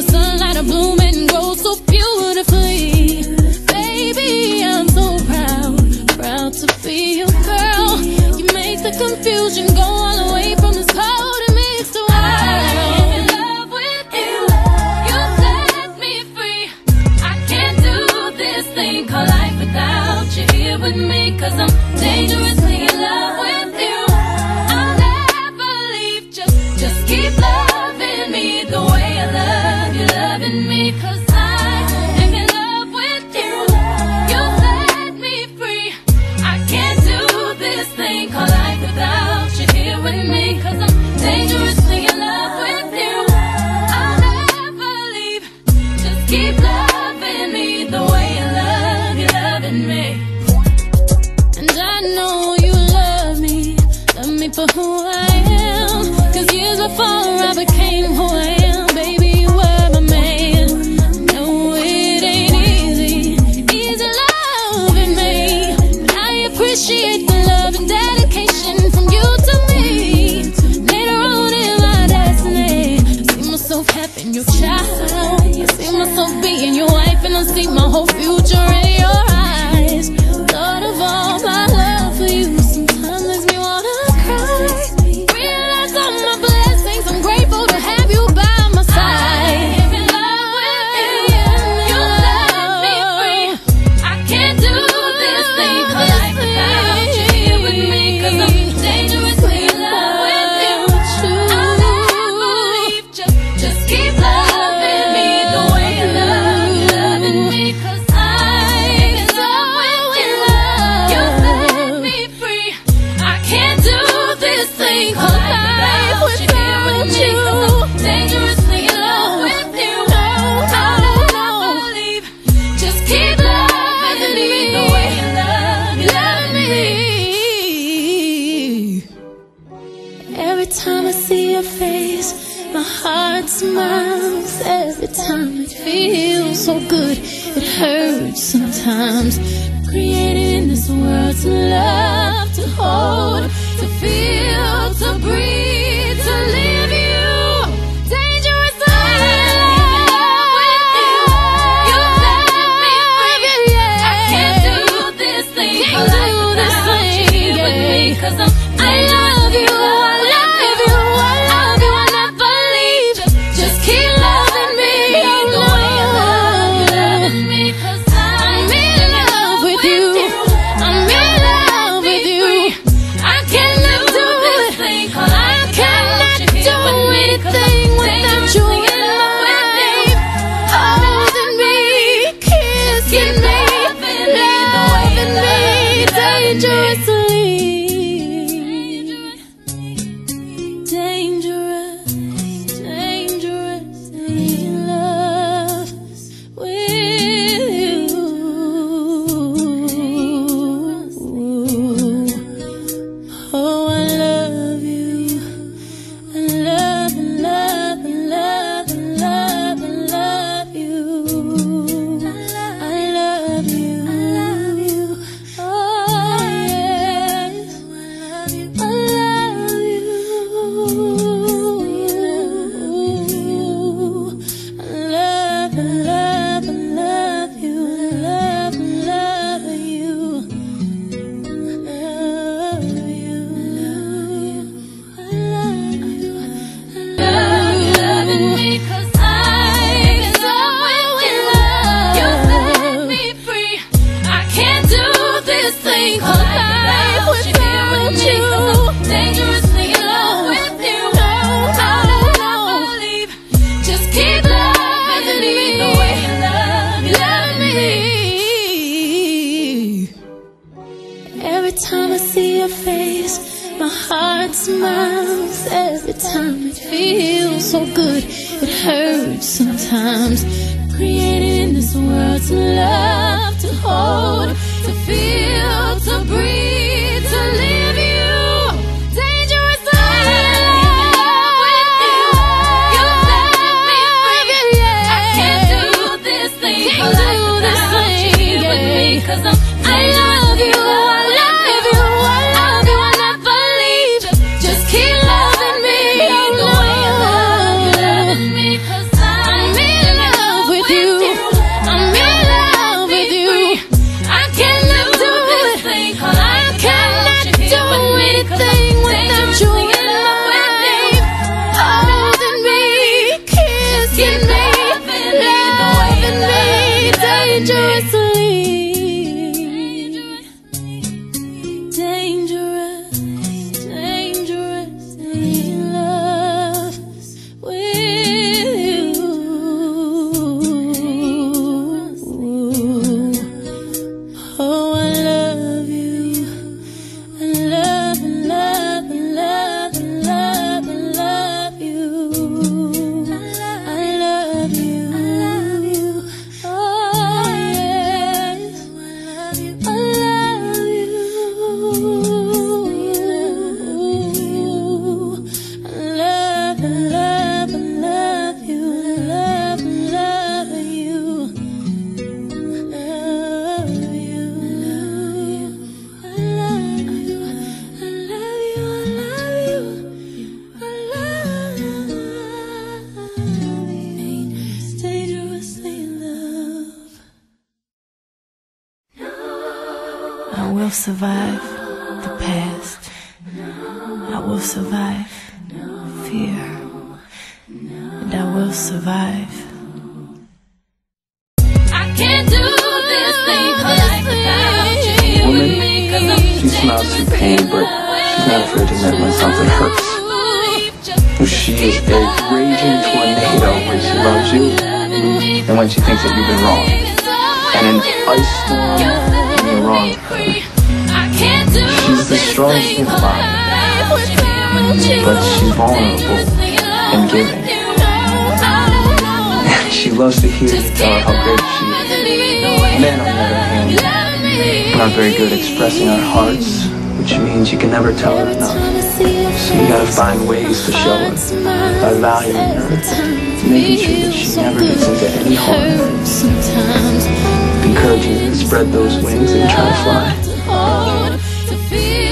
sunlight to bloom and grow so beautifully. Baby, I'm so proud to be your girl. You make the confusion go all the way from this cold and mixed world. I'm in love with you. You set me free. I can't do this thing called life without you here with me, 'cause I'm dangerously in love with you. I'll never leave. Just keep loving me the way I love you, loving me, 'cause I'm in love with you. You set me free. I can't do this thing called life without you here with me, 'cause I'm dangerously in love with you. I'll never leave. Just keep loving me the way I love you, loving me. And I know you love me for who I am, 'cause years before I became who I am, baby, you were my man. No, it ain't easy loving me, but I appreciate the love and dedication from you to me. Later on in my destiny, I see myself having your child. I see myself being your wife, and I see my whole future in your eyes. Thought of all my love for you sometimes makes me wanna cry. Realize all my blessings, I'm grateful to have you by my side. I'm in love with you. You set me free. I can't do this thing called life without you here with me, 'cause I'm dangerously in love with you. I'll never leave. Just keep loving me the way I love you, loving me, 'cause I'm in love with you. You set me free. I can't do this thing called life without you, 'cause I'm dangerously in love with you. I'll never leave. Just keep loving me the way I love you, loving me. Every time I see your face, my heart smiles. Every time it feels so good, it hurts sometimes. Created in this world to love, to hold, to feel, to breathe, to live you. Dangerously in love with you. You set me free. I can't do this thing called life without you here with me, 'cause I love you. I love you. I love you. I never leave. Just keep loving me the way I love you, loving me, 'cause I'm in love with you. I'm in love with you. I cannot do this thing called I cannot do anything without you in my life. Holding me, kissing me, loving me, dangerously. Dangerously in love with you. Oh, I love you. I love and love and love and love and love you. I love you. I love you. Oh, yes. I love you. I love and love and love you. I love and love you. Loving me, 'cause I'm in love with you. You set me free. I can't do this thing called life without you. Dangerously in love with you. I'll never leave. Just keep loving me the way I love you, loving me. Every time I see your face, my heart smiles. Every time it feels so good, it hurts sometimes. Created in this world to love, to hold, to feel, to breathe, to live you. Dangerously in love with you. You set me free. I can't do this thing called life without you here with me, 'cause I love you. I love you. I love you. I never leave. Just keep loving me the way I love you, loving me, 'cause I'm in will survive the past. I will survive fear. And I will survive. I can't do this thing for life without you. Woman, she smiles through pain, but she's not afraid to admit when something hurts. She is a raging tornado when she loves you and when she thinks that you've been wrong. And an ice storm when you're wrong. She's the strongest thing alive, but she's vulnerable and giving. She loves to hear you tell her how great she is. Men, on the other hand, are not very good at expressing our hearts, which means you can never tell her enough. So you gotta find ways to show her by valuing her, making sure that she never gets into any harm, encouraging her to spread those wings and try to fly.